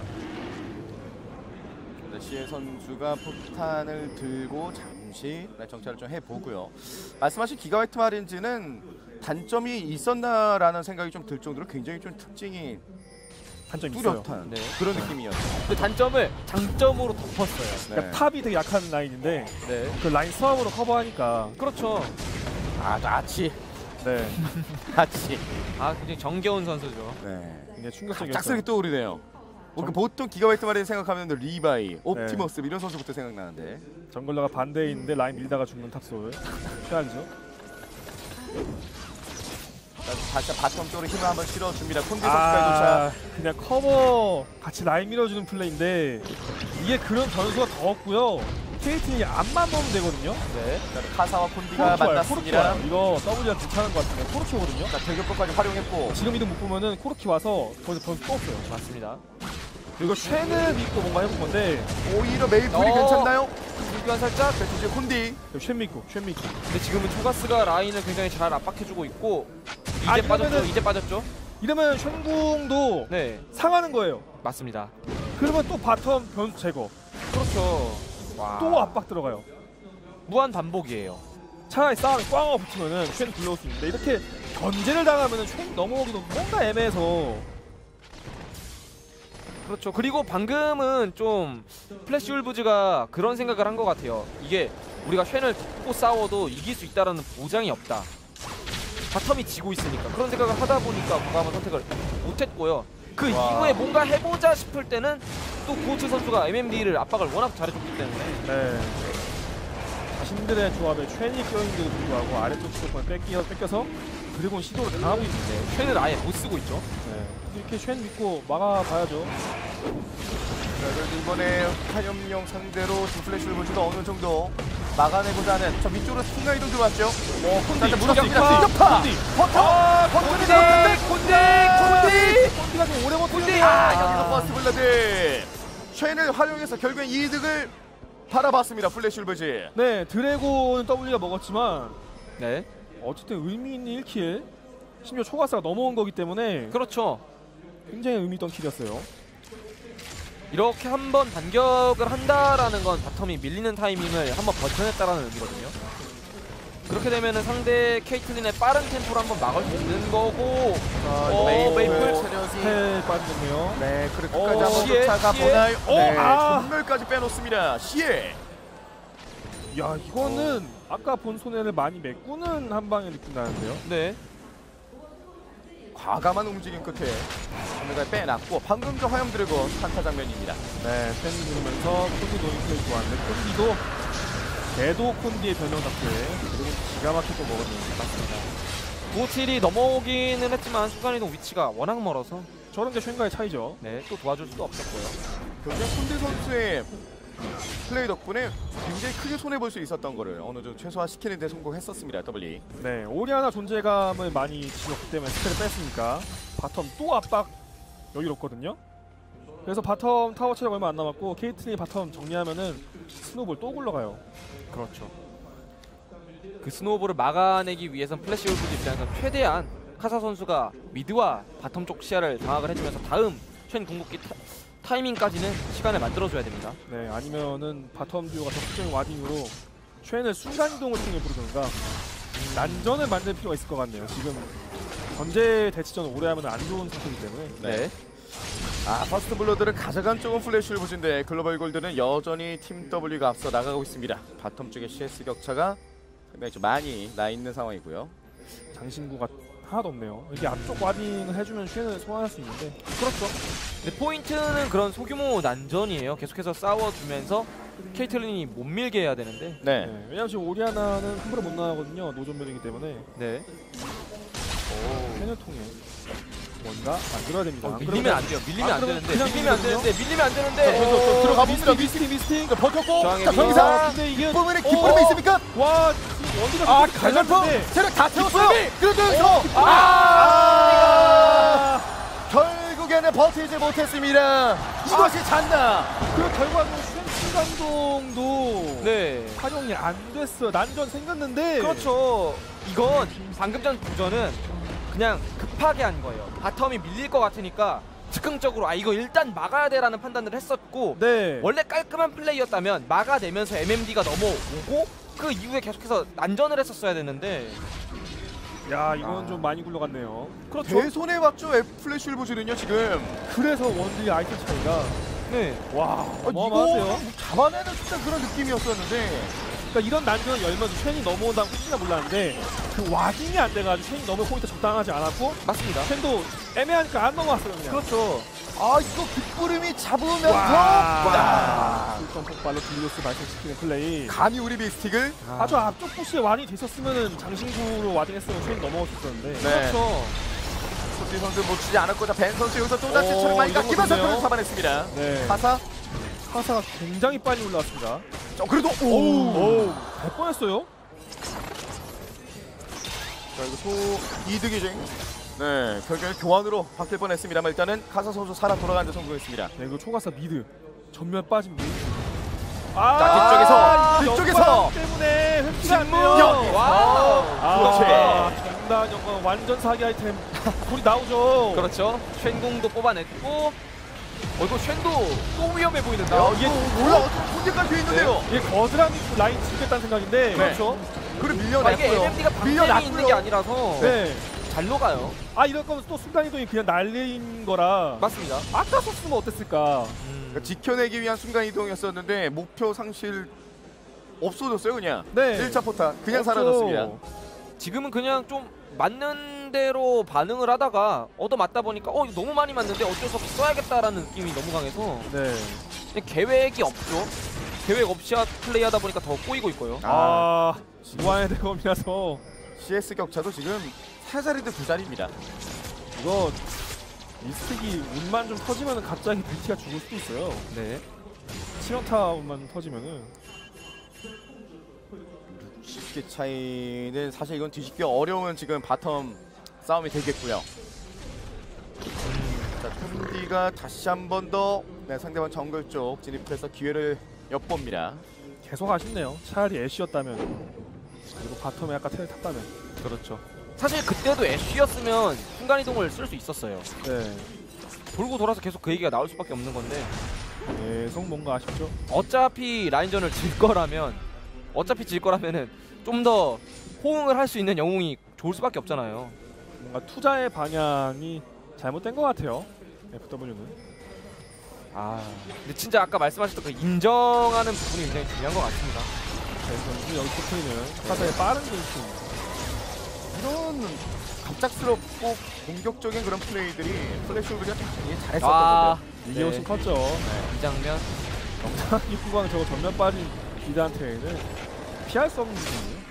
시에 선수가 포탄을 들고 잠시 정찰을 좀 해보고요. 말씀하신 기가바이트 마린즈는 단점이 있었나라는 생각이 좀 들 정도로 굉장히 좀 특징이 단점이 있어요. 뚜렷한 네. 그런 느낌이었어요. 근데 단점을 장점으로 덮었어요. 그러니까 탑이 되게 약한 라인인데 네. 그 라인 수압으로 커버하니까. 그렇죠. 나치. 네. 나치. 아 굉장히 정겨운 선수죠. 네. 굉장히 충격적이었어요. 짝색이 떠오르네요. 보통 기가바이트 마린 생각하면 리바이, 옵티머스 이런 선수부터 생각나는데. 정글러가 반대에 있는데 라인 밀다가 죽는 탑솔. 피하죠. 다시 바텀 쪽으로 힘을 한번 실어줍니다. 콘디 선수까지 도착. 그냥 커버 같이 라인 밀어주는 플레이인데 이게 그런 변수가 더 없고요. KT는 앞만 보면 되거든요. 네. 카사와 콘디가 코르키와요. 만났습니다. 이거 W가 괜찮은 것 같은데 코르키거든요. 자, 대격법까지 활용했고. 지금 이동 못 보면은 코르키 와서 거기서 변수 또 없어요. 맞습니다. 이거 쉔을 믿고 뭔가 해본 건데 오히려 메이플이 괜찮나요? 불교한 살짝. 이제 콘디. 쉔 믿고. 근데 지금은 초가스가 라인을 굉장히 잘 압박해주고 있고 이제 아, 빠졌죠. 이러면은- 이제 빠졌죠. 이러면 쉔궁도 네, 상하는 거예요. 맞습니다. 그러면 또 바텀 변수 제거. 그렇죠. 와. 또 압박 들어가요. 무한 반복이에요. 차라리 싸움에 꽝하고 붙으면은 쉔 굴러올 수 있는데 이렇게 견제를 당하면은 쉔 넘어오기도 뭔가 애매해서. 그렇죠. 그리고 방금은 좀 플래시 울브즈가 그런 생각을 한 것 같아요. 이게 우리가 쉔을 덮고 싸워도 이길 수 있다라는 보장이 없다. 바텀이 지고 있으니까 그런 생각을 하다 보니까 과감한 선택을 못했고요. 그 이후에 뭔가 해보자 싶을 때는 또 구호치 선수가 MMD를 압박을 워낙 잘해줬기 때문에 네. 자신들의 조합에 쉔이 껴있는데도 불구하고 아래쪽 주도권을 뺏겨서 그리고 시도를 당하고 있는데 쉔을 아예 못 쓰고 있죠. 네. 이렇게 쉔 믿고 막아봐야죠. 자, 그래도 이번에 화염용 상대로 플래시 울브즈가 어느 정도 막아내고자 하는 저 위쪽으로 순간 이동 들어왔죠. 콘디 무력입니다. 충격파. 콘디가 좀 오래 버티는데 여기서 버스 블러드 쉔을 활용해서 결국엔 이득을 바라봤습니다. 플래시 울브즈. 네, 드래곤 W가 먹었지만 네, 어쨌든 의미 있는 1킬. 심지어 초가스가 넘어온 거기 때문에 그렇죠. 굉장히 의미 있던 킬이었어요. 이렇게 한번 반격을 한다라는 건 바텀이 밀리는 타이밍을 한번 버텨냈다라는 의미거든요. 그렇게 되면은 상대 케이틀린의 빠른 템포를 한번 막을 수 있는 거고. 메이플 체력이 스펠 빠졌네요. 네, 그리고 끝까지 한번 시에, 쫓아가 시에. 보나요? 네, 아. 전멸까지 빼놓습니다. 시에. 야, 이거는 아까 본 손해를 많이 메꾸는 한 방에 느낌 나는데요. 네, 과감한 움직임 끝에 전멸까지 빼놨고 방금 전 화염 드래곤 한타 장면입니다. 네, 팬 누르면서 콘디도 인플레이 좋았는데 콘디도 대도 콘디의 변형답게 그리고 기가 막히게 또 먹었네요. 맞습니다. 957이 넘어오기는 했지만 순간이동 위치가 워낙 멀어서 저런 게 쉔과의 차이죠. 네, 또 도와줄 수도 없었고요. 굉장히 콘디 선수의 플레이 덕분에 굉장히 크게 손해볼 수 있었던 거를 어느 정도 최소화시키는 데 성공했었습니다. W. 네, 오리아나 존재감을 많이 지녔기 때문에 스펠을 뺐으니까 바텀 또 압박 여유롭거든요. 그래서 바텀 타워 체력 얼마 안 남았고 케이틀린이 바텀 정리하면은 스노볼 또 굴러가요. 그렇죠. 그 스노우볼을 막아내기 위해선 플래시 울브즈 입장에서 최대한 카사 선수가 미드와 바텀 쪽 시야를 장악을 해주면서 다음 쉔 궁극기 타이밍까지는 시간을 만들어줘야 됩니다. 네, 아니면은 바텀 듀오가 적극적인 와딩으로 쉔을 순간이동을 통해 부르던가 난전을 만들 필요가 있을 것 같네요. 지금 전제 대치전을 오래 하면 안 좋은 상태이기 때문에. 네. 퍼스트 블러드를 가져간 쪽은 플래시 울브즈인데 글로벌 골드는 여전히 팀 W가 앞서 나가고 있습니다. 바텀 쪽에 CS 격차가 상당히 좀 많이 나 있는 상황이고요. 장신구가 하나도 없네요. 이렇게 앞쪽 와딩을 해주면 쉔을 소환할 수 있는데. 그렇죠. 근데 포인트는 그런 소규모 난전이에요. 계속해서 싸워주면서 케이틀린이 못 밀게 해야 되는데. 네. 네, 왜냐면 지금 오리아나는 함부로 못 나가거든요. 노전멸이기 때문에. 네. 쉔을 통해 뭔가 만들어야 됩니다. 밀리면 안 돼요. 밀리면 안 그러면 되는데. 그냥 밀리면 안 밀리거든요? 되는데. 밀리면 안 자, 되는데. 그래서 들어가 봅니다. 미스팅. 버텼고 저항의 자, 미사. 경기사 근데 이게 기쁨의 기쁨이 있습니까? 와, 원디가 갈전포 체력 다 채웠어요. 그러면서 결국에는 버티지 못했습니다. 이것이 잔나. 그 결과적으로 쉔 순간동도 네. 활용이 안 됐어요. 난전 생겼는데. 그렇죠. 이건 방금 전 도전은 그냥 급하게 한 거예요. 바텀이 밀릴 것 같으니까 즉흥적으로 이거 일단 막아야 돼라는 판단을 했었고 네. 원래 깔끔한 플레이였다면 막아내면서 MMD가 넘어오고 그 이후에 계속해서 난전을 했었어야 되는데 야, 이건 좀 많이 굴러갔네요. 그렇죠. 대손해 봤죠. 플래시 울브즈는요 지금. 그래서 원딜 아이템 차이가 네. 와, 이거 어마어마하세요. 잡아내는 진짜 그런 느낌이었었는데. 그러니까 이런 난전을 열면서 쉔이 넘어온다면 혹시나 몰랐는데 그 와딩이 안 돼가지고 쉔이 넘을 포인트 적당하지 않았고 맞습니다. 쉔도 애매하니까 안 넘어왔어요 그냥. 그렇죠. 이거 빗구름이 잡으면서 불던 폭발로 딜리오스 발생시키는 플레이. 감히 우리 빅스틱을. 아주 앞쪽 부시에 와딩이 됐었으면은 장신구로 와딩했으면 쉔이 넘어왔었는데. 그렇죠. 소지 선수 놓치지 않았고 벤 선수 여기서 또다시 체를 많이 이런 깎이면서 거군요. 그를 잡아냈습니다. 네. 카사가 굉장히 빨리 올라왔습니다. 그래도 오우, 될 뻔했어요. 자, 이거 이득이죠. 네, 결국엔 교환으로 바뀔 뻔했습니다만 일단은 카사 선수 살아 돌아가는 데 성공했습니다. 네, 이거 초가사 미드 전면 빠진 미드. 자, 뒤쪽에서 때문에 획기가 안 돼요. 그렇지. 장단 영광 완전 사기 아이템 소리 나오죠. 그렇죠. 쉔궁도 뽑아냈고 이거 쉔도 또 위험해 보이는데요. 이게 몰라 어떤 문제까지 돼 있는데요. 이게 거드라미 라인 지겠다는 생각인데. 네. 그렇죠. 그리고 이게 밀려났고요. NMD가 방점이 있는 게 아니라서 네. 잘 녹아요. 아 이럴 거면 또 순간이동이 그냥 날린 거라 맞습니다. 아까 썼으면 어땠을까. 그러니까 지켜내기 위한 순간 이동이었었는데 목표 상실 없어졌어요 그냥. 네. 1차 포탄 그냥 없죠. 사라졌습니다. 지금은 그냥 좀 맞는 대로 반응을 하다가 얻어 맞다 보니까 이거 너무 많이 맞는데 어쩔 수 없이 써야겠다라는 느낌이 너무 강해서 네. 그냥 계획이 없죠. 계획 없이 플레이하다 보니까 더 꼬이고 있고요. 아 무한의 대검이라서 CS 격차도 지금 3자리도 2자리입니다. 이거 미스틱이 운만 좀 터지면 갑자기 BT가 죽을 수도 있어요. 네. 치명타운만 터지면은. 쉽게 차이는 사실 이건 뒤집기 어려운 지금 바텀 싸움이 되겠고요. 자, 톰디가 다시 한 번 더 상대방 정글 쪽 진입해서 기회를 엿봅니다. 계속 아쉽네요. 차라리 애쉬였다면 그리고 바텀에 아까 텔 탔다면. 그렇죠. 사실 그때도 애쉬였으면 순간이동을 쓸 수 있었어요. 네. 돌고 돌아서 계속 그 얘기가 나올 수밖에 없는 건데 계속 뭔가 아쉽죠. 어차피 라인전을 질 거라면은 좀 더 호응을 할 수 있는 영웅이 좋을 수밖에 없잖아요. 뭔가 투자의 방향이 잘못된 것 같아요. FW는. 근데 진짜 아까 말씀하셨던 그 인정하는 부분이 굉장히 중요한 것 같습니다. 선수 여기 포트는 타자의 빠른 진입입니다. 이런 갑작스럽고 공격적인 그런 플레이들이 플래시 오브가 좀 잘했었던 건데. 이게 네. 훨씬 컸죠. 이 장면 이 후광 저거 전면 빠진 기드한테는 피할 수 없는 부분이에요.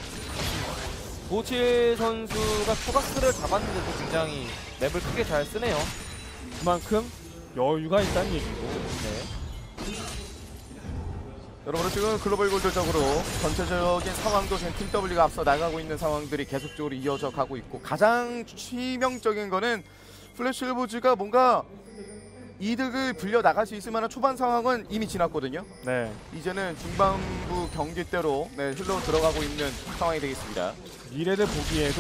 보칠 선수가 초각스를 잡았는데도 굉장히 맵을 크게 잘 쓰네요. 그만큼 여유가 있다는 얘기고. 네. 여러분 지금 글로벌 골드적으로 전체적인 상황도 지금 팀 W가 앞서 나가고 있는 상황들이 계속적으로 이어져 가고 있고 가장 치명적인 거는 플래시 일보즈가 뭔가 이득을 불려 나갈 수 있을 만한 초반 상황은 이미 지났거든요. 네. 이제는 중반부 경기대로 흘러 들어가고 있는 상황이 되겠습니다. 미래를 보기에도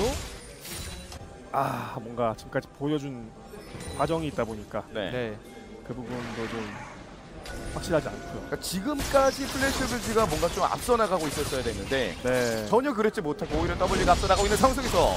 뭔가 지금까지 보여준 과정이 있다 보니까 네. 그 부분도 좀 확실하지 않고요. 그러니까 지금까지 플래시 일보즈가 뭔가 좀 앞서 나가고 있었어야 됐는데 네. 전혀 그랬지 못하고 오히려 W가 앞서 나가고 있는 상황 속에서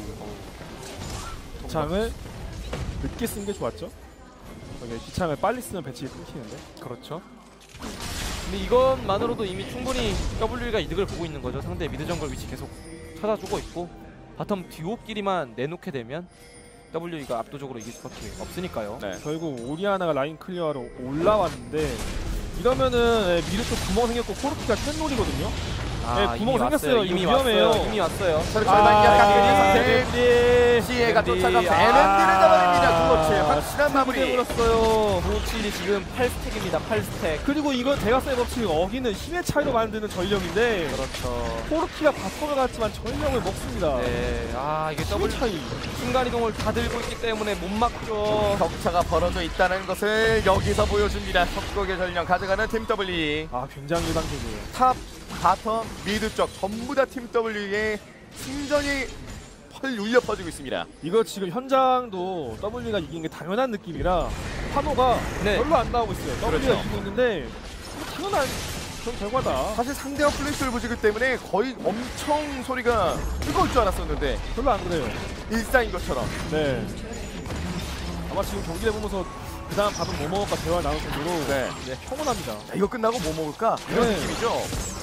기창을 늦게 쓴 게 좋았죠. 기창을 빨리 쓰면 배치가 끊기는데. 그렇죠. 근데 이것만으로도 이미 충분히 W가 이득을 보고 있는 거죠. 상대 미드 정글 위치 계속 찾아주고 있고 바텀 듀오끼리만 내놓게 되면 W가 압도적으로 이길 수밖에 없으니까요. 네. 결국 오리아나가 라인 클리어하러 올라왔는데 이러면은 미드 쪽 구멍 생겼고 코르키가 캔놀이거든요. 구멍 생겼어요. 이미 위험해요. 왔어요. 이미 왔어요. 설마 약간 느린 상태 네. 시에가 쫓아가 베렌드를 잡아냅니다. 그렇지. 확실한 마무리. 물었어요. 보칠이 지금 8스택입니다. 8스택. 그리고 이건 대각선의 법칙 어기는 힘의 차이로 만드는 전령인데 그렇죠. 코르키가 바텀을 갔지만 전령을 먹습니다. 네. 이게 힘의 더블 차이. 순간이동을 다 들고 있기 때문에 못 막죠. 격차가 벌어져 있다는 것을 여기서 보여줍니다. 협곡의 전령 가져가는 팀 W. 굉장히 일방적이에요. 탑, 바텀, 미드 쪽 전부 다 팀 W의 승전이 펄 울려 퍼지고 있습니다. 이거 지금 현장도 W가 이긴 게 당연한 느낌이라 환호가 별로 안 나오고 있어요. W가 그렇죠. 이기고 있는데 당연한 그런 결과다. 사실 상대가 플래시를 보지기 때문에 거의 엄청 소리가 뜨거울 줄 알았었는데 별로 안 그래요. 일상인 것처럼. 네. 아마 지금 경기를 보면서 그 다음 밥은 뭐 먹을까 대화 나눌 정도로 네. 평온합니다. 자, 이거 끝나고 뭐 먹을까? 이런 네. 느낌이죠.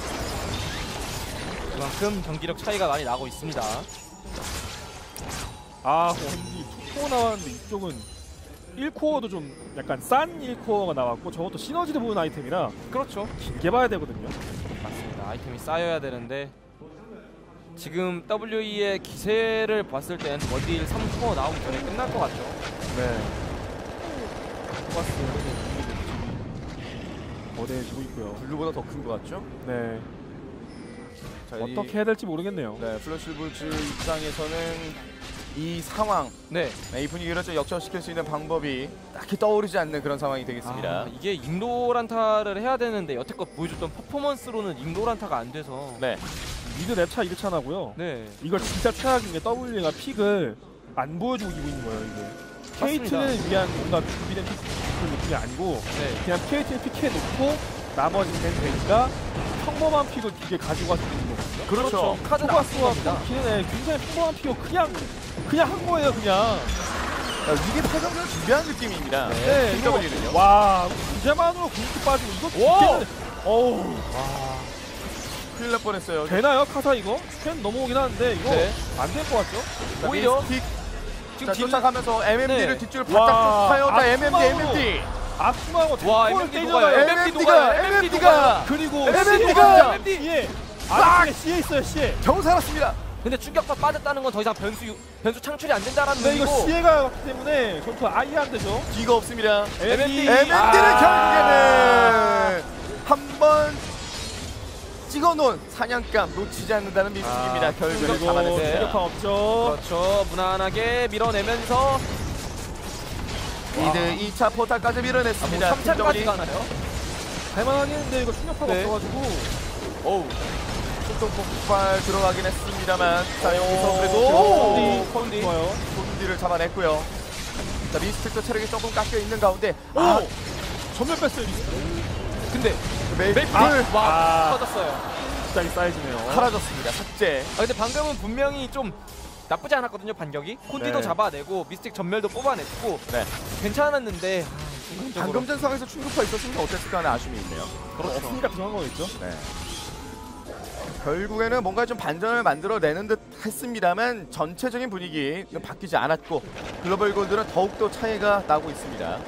그만큼 경기력 차이가 많이 나고 있습니다. 원디 2코어 나왔는데 이쪽은 1코어도 좀 약간 싼 1코어가 나왔고 저것도 시너지를 보는 아이템이라 그렇죠. 길게 봐야 되거든요. 맞습니다. 아이템이 쌓여야 되는데 지금 WE의 기세를 봤을 땐 원딜 3코어 나오기 전에 끝날 것 같죠. 네. 토바스는 거대해지고 있고요. 블루보다 더 큰 것 같죠? 네. 자, 어떻게 해야 될지 모르겠네요. 네, 플래시불즈 입장에서는 이 상황, 네. 이 분위기를 좀 역전시킬 수 있는 방법이 딱히 떠오르지 않는 그런 상황이 되겠습니다. 이게 잉로란타를 해야 되는데 여태껏 보여줬던 퍼포먼스로는 잉로란타가 안 돼서 네, 미드 랩차 1차 나고요. 네. 이걸 진짜 최악인 게 W가 픽을 안 보여주고 이기고 있는 거예요. 이게. 맞습니다. 케이트는 위한 뭔가 준비된 픽 느낌이 아니고 네. 그냥 케이트를 픽해놓고 나머지는 되니까 평범한 픽을 두 개 가지고 와서 있는 거거든요. 그렇죠. 카드 초가스와 나왔습니다. 기는 굉장히 평범한 피오 그냥 한 거예요 그냥. 이게 8강전 준비한 느낌입니다. 네, 이거 TW는요. 와 이제만으로 공격 빠지고 이거 오! 걔는- 어우 큰일 날 뻔했어요. 되나요 카사 이거? 캔 넘어오긴 하는데 이거 네. 안 될 것 같죠? 자, 오히려 미스틱 지금 자, 쫓아가면서 MMD를 네. 뒷줄 와, 바짝 쫓아요. 자, MMD, 악마으로. MMD. 악수하고 와, 골 MMD 때리잖아요. 녹아요. MMD가 그리고 MMD가 C에 아 C에 있어요 C에. 겨우 살았습니다. 근데 충격파 빠졌다는 건 더 이상 변수 창출이 안 된다라는 근데 이거 의미고. C에가 왔기 때문에 전투 아예 안 되죠. 뒤가 없습니다. MMD MMD를 결국에는 한번 찍어놓은 사냥감 놓치지 않는다는 미스틱입니다. 결국에는 그리고 잡아냈어요. 충격파 없죠. 그렇죠. 무난하게 밀어내면서 이드 2차 포탈까지 밀어냈습니다. 3차까지 가나요? 할만하긴 했는데 이거 충격파가 네. 없어가지고 오우. 출동 폭발 들어가긴 했습니다만 자 여기서 오, 그래도 펀디 좋아요. 펀디를 잡아냈고요. 자 미스틱도 체력이 조금 깎여 있는 가운데 아, 전멸 뺐어요 미스터. 근데 메이플 와 터졌어요. 갑자기 사이즈네요. 사라졌습니다. 삭제. 근데 방금은 분명히 좀 나쁘지 않았거든요. 반격이 콘디도 네. 잡아내고 미스틱 전멸도 뽑아냈고 네. 괜찮았는데 방금 전 상황에서 충격파 있었으면 어땠을까 하는 아쉬움이 있네요. 그렇죠. 없으니까 그런 거겠죠. 네. 결국에는 뭔가 좀 반전을 만들어내는 듯 했습니다만 전체적인 분위기 바뀌지 않았고 글로벌 골드는 더욱더 차이가 나고 있습니다.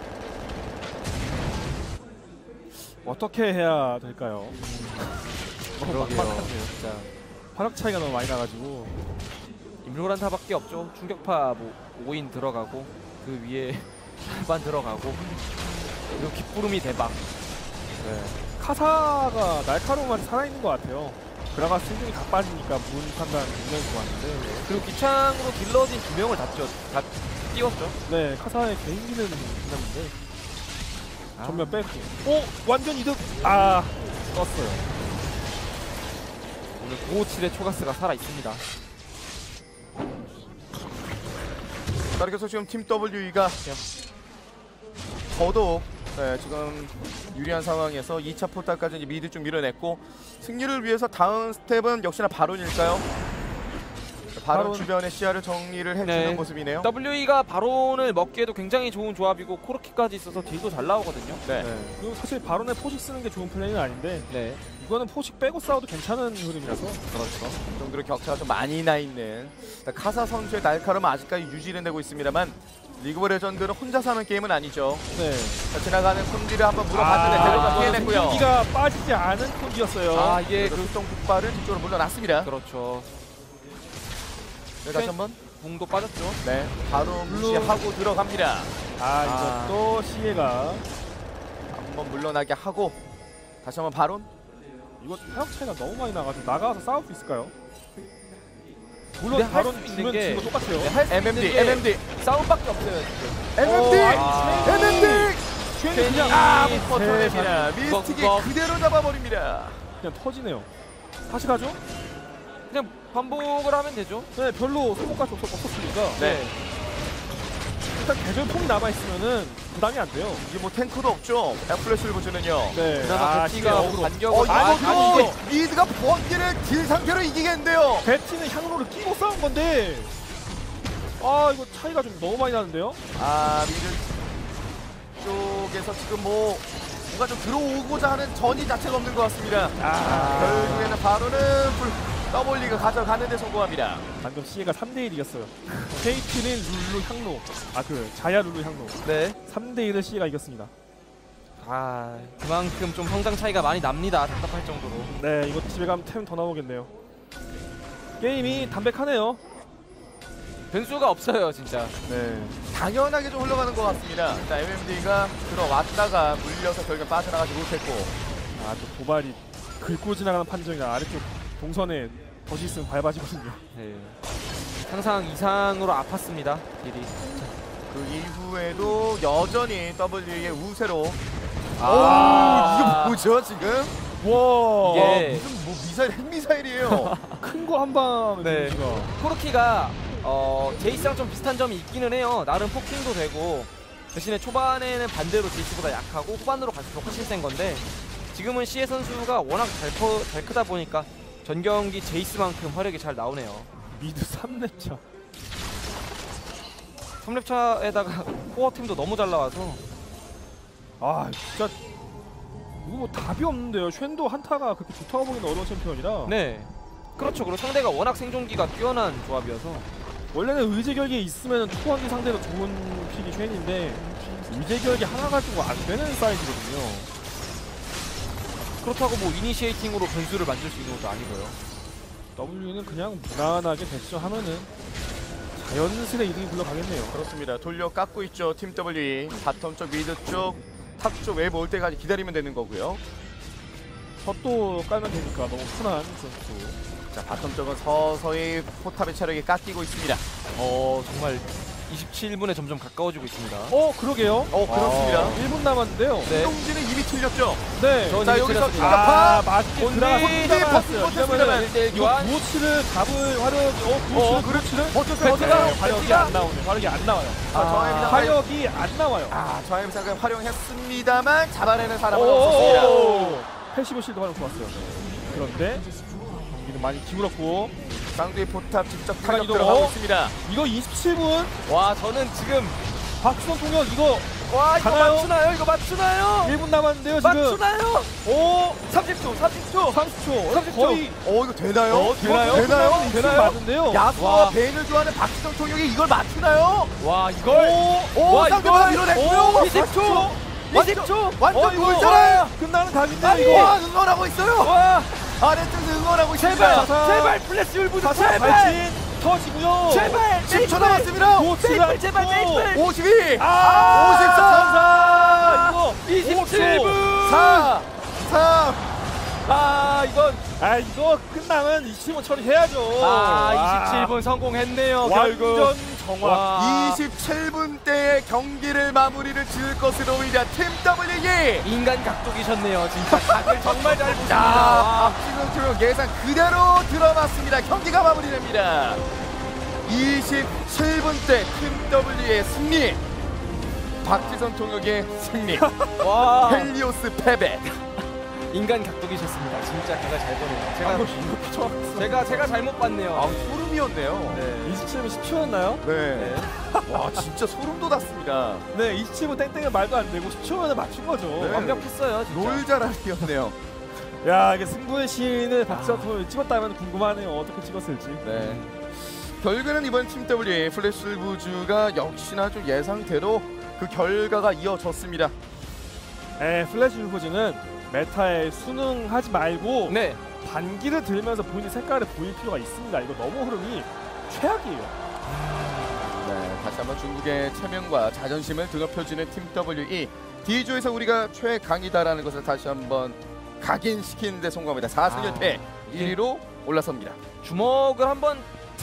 어떻게 해야 될까요? 그러게요. 진짜 화력 차이가 너무 많이 나가지고 임로란타밖에 없죠. 충격파 뭐 5인 들어가고 그 위에 절반 들어가고 그리고 깃부름이 대박. 네. 카사가 날카로운 맛이 살아있는 것 같아요. 그나마 승중이 다 빠지니까 문 판단 굉장히 좋았는데 그리고 기창으로 길러진 2명을 다 띄웠죠. 네 카사의 개인기는 끝났는데 아. 전면 뺐고 오! 완전 이득! 아 떴어요. 오늘 957의 초가스가 살아있습니다. 자, 그래서 지금 팀 WE가 더더욱 지금 유리한 상황에서 2차 포탈까지 이제 미드 좀 밀어냈고 승리를 위해서 다음 스텝은 역시나 바론일까요? 바론 바론. 주변의 시야를 정리를 해주는 네. 모습이네요. WE가 바론을 먹기에도 굉장히 좋은 조합이고 코르키까지 있어서 딜도 잘 나오거든요. 네. 네. 그리고 사실 바론에 포식 쓰는 게 좋은 플레이는 아닌데 네. 이거는 포식 빼고 싸워도 괜찮은 흐름이라서 그렇죠. 이 정도로 격차가 좀 많이 나 있는 카사 선수의 날카로움은 아직까지 유지는 되고 있습니다만 리그 오브 레전드는 혼자 사는 게임은 아니죠. 네. 자, 지나가는 콤디를 한번 물어봤는데 대로가 피해냈고요. 공기가 빠지지 않은 콤디였어요. 아 이게 그리고 수동 폭발을 뒤쪽으로 물러났습니다. 그렇죠. 네, 다시 한번. 궁도 빠졌죠. 네, 바로 무시하고 들어갑니다. 이것도 시에가 한번 물러나게 하고 다시 한번 바론. 이거 화력 차이가 너무 많이 나가지고 나가서 싸울 수 있을까요? 물론 근데 바론 할수 있는 주면 게- 지금 거 똑같아요. 네, 할수 MMD, 있는 게 MMD, 싸움밖에 없어요 지금. MMD, 아. MMD. 괜히 그냥 못 버텨냅니다. 미스틱이 그거. 그대로 잡아버립니다. 그냥 터지네요. 다시 가죠? 그냥 반복을 하면 되죠. 네, 별로 소모까지 없었으니까 네. 일단 계절 폼이 남아있으면은 부담이 안 돼요. 이게 뭐 탱크도 없죠. 애플래시를 보시는요. 네, 그나마 배티가 역으로. 반격을 이거 미드가 번개를 딜 상태로 이기겠는데요. 배티는 향로를 끼고 싸운 건데 아 이거 차이가 좀 너무 많이 나는데요? 아, 미드 쪽에서 지금 뭐 뭔가 좀 들어오고자 하는 전이 자체가 없는 것 같습니다. 결국에는 바로는 WE가 가져가는 데 성공합니다. 방금 C가 3대1 이겼어요. KT는 룰루 향로 자야 룰루 향로 네. 3대1을 C가 이겼습니다. 아 그만큼 좀 성장 차이가 많이 납니다. 답답할 정도로. 네, 이거 집에 가면 템 더 나오겠네요. 게임이 담백하네요. 변수가 없어요 진짜. 네. 당연하게 좀 흘러가는 것 같습니다. 자, MMD가 들어왔다가 물려서 결국 빠져나가지 못했고. 아, 또 도발이 긁고 지나가는 판정이라 아래쪽 동선에 덫이 있으면 밟아지거든요. 네. 상상 이상으로 아팠습니다 딜이. 그 이후에도 여전히 WE의 우세로. 아. 오, 이게 뭐죠 지금? 와, 이게 무슨 뭐 미사일 핵미사일이에요. 큰 거 한 방. 네. 코르키가 제이스랑 좀 비슷한 점이 있기는 해요. 나름 포킹도 되고 대신에 초반에는 반대로 제이스보다 약하고 후반으로 갈수록 훨씬 센 건데 지금은 시에 선수가 워낙 잘 크다 보니까 전 경기 제이스만큼 화력이 잘 나오네요. 미드 3렙차. 3렙 차에다가 코어 팀도 너무 잘 나와서 아 진짜 이거 뭐 답이 없는데요. 쉔도 한타가 그렇게 좋다고 보기는 어려운 챔피언이라. 네. 그렇죠. 그리고 상대가 워낙 생존기가 뛰어난 조합이어서 원래는 의제결계 있으면 초반기 상대로 좋은 픽이 쉔인데 의제결계 하나 가지고 안 되는 사이즈거든요. 그렇다고 뭐 이니시에이팅으로 변수를 만들 수 있는 것도 아니고요. W는 그냥 무난하게 대처하면은 자연스레 이득이 굴러가겠네요. 그렇습니다. 돌려 깎고 있죠. 팀 W. 바텀 쪽, 미드 쪽, 탑 쪽 웨이브 올 때까지 기다리면 되는 거고요. 덧도 깔면 되니까 너무 순한 선수. 자, 바텀 쪽은 서서히 포탑의 체력이 깎이고 있습니다. 정말 27분에 점점 가까워지고 있습니다. 그러게요. 그렇습니다. 1분 남았는데요. 네. 이동진은 이미 틀렸죠. 네. 전 자, 이미 여기서 틀렸습니다. 아, 맞게 온리 들어갔어요. 버텼습니다만. 이거 부호치를 잡을 화력, 부호치를 버텼어요. 화력이 안 나오네. 화력이 안 나와요. 정의 비상 화력이 안 나와요. 정의 비상을 활용했습니다만 잡아내는 사람은 없었습니다. 85 실드 활용 좋았어요. 그런데 경기는 많이 기울었고 쌍두의 포탑 직접 타격 이동. 들어가고 있습니다. 이거 27분 와, 저는 지금 박수성 통역 이거 와, 이거 가나요? 맞추나요? 이거 맞추나요? 1분 남았는데요 지금. 맞추나요? 오 30초, 30초. 30초 거의 이거 되나요? 되나요? 맞는데요. 야수와 베인을 좋아하는 박지성 통역이 이걸 맞추나요? 와, 이걸 오, 상대방 밀어냈고요. 20초. 20초. 완전 이거 놀잖아요. 끝나는 각인데 이거. 와, 응원하고 있어요. 와, 아래쪽에서 응원하고 있습니다. 제발, 자, 제발 플래시 울부드 가사 제발. 발진 터지고요. 제발. 10초 남았습니다. 메이플 제발 메이플. 52. 54. 이거 27분. 4. 3. 이건 이거 끝나면 27분 처리해야죠. 27분 성공했네요. 결국. 완전 정확. 27분 대의 경기를 마무리를 지을 것으로 오히려 팀 WE. 인간 각독이셨네요. 진짜 각을 정말 잘 보십니다. 자, 박지성 투명 예상 그대로 들어맞습니다. 경기가 마무리됩니다. 27분 대 팀 W의 승리. 박지성 통역의 승리. 와, 헬리오스 패배. 인간 각독이셨습니다. 진짜 제가 잘 보네요. 제가 잘못 봤네요. 소름이었네요. 네. 27분 10초였나요? 네. 와, 진짜 소름 돋았습니다. 네, 27분 땡땡은 말도 안 되고 10초면 맞춘 거죠. 네. 완벽했어요. 진짜. 롤자랑이었네요. 야, 이게 승부의 신을 박지성 찍었다면 궁금하네요. 어떻게 찍었을지. 네. 결국에는 이번 팀 W 플래시 울부즈가 역시나 좀 예상대로 그 결과가 이어졌습니다. 네, 플래시 울부즈는 메타에 순응하지 말고 네. 반기를 들면서 본인 색깔을 보일 필요가 있습니다. 이거 너무 흐름이 최악이에요. 네, 다시 한번 중국의 체면과 자존심을 드높여주는 팀 WE. D조에서 우리가 최강이다라는 것을 다시 한번 각인시키는 데 성공합니다. 4승 1패 1위로 올라섭니다. 주먹을 한번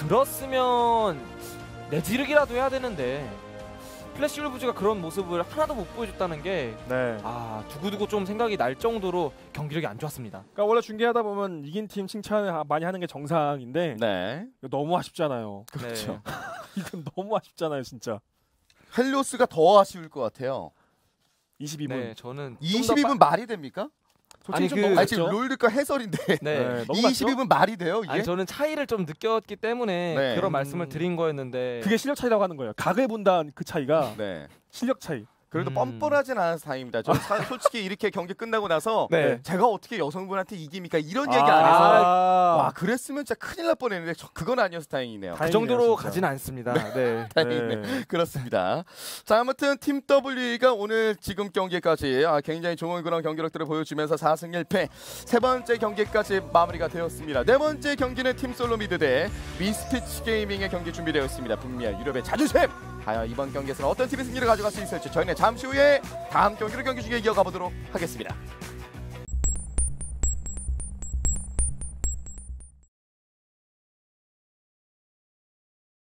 들었으면 내지르기라도 해야 되는데 플래시 울부즈가 그런 모습을 하나도 못 보여줬다는 게 네. 두고두고 좀 생각이 날 정도로 경기력이 안 좋았습니다. 그러니까 원래 중계하다 보면 이긴 팀 칭찬을 많이 하는 게 정상인데 네. 이거 너무 아쉽잖아요. 그렇죠. 이건 너무 아쉽잖아요, 진짜. 헬리오스가 더 아쉬울 것 같아요. 22분. 네, 저는 22분 말이 됩니까? 솔직히 좀 아니, 너무 지금 롤드과 해설인데 네. 너무 낮죠? 22분 말이 돼요 이게? 아니 저는 차이를 좀 느꼈기 때문에 네. 그런 말씀을 드린 거였는데 그게 실력 차이라고 하는 거예요. 각을 본다는 그 차이가 네. 실력 차이. 그래도 뻔뻔하진 않아서 다행입니다. 저는 솔직히 이렇게 경기 끝나고 나서 네. 제가 어떻게 여성분한테 이깁니까? 이런 얘기 안 해서 와 아, 그랬으면 진짜 큰일 날 뻔했는데 그건 아니어서 다행이네요. 다- 그 정도로 다행이네요, 가진 않습니다. 네. 다행이네. 네. 그렇습니다. 자 아무튼 팀 W가 오늘 지금 경기까지 굉장히 좋은 그런 경기력들을 보여주면서 4승 1패 세 번째 경기까지 마무리가 되었습니다. 네 번째 경기는 팀 솔로미드 대 미스피치 게이밍의 경기 준비되어 있습니다. 북미와 유럽의 자존심! 과연 이번 경기에서는 어떤 팀이 승리를 가져갈 수 있을지 저희는 잠시 후에 다음 경기로 경기 중에 이어가 보도록 하겠습니다.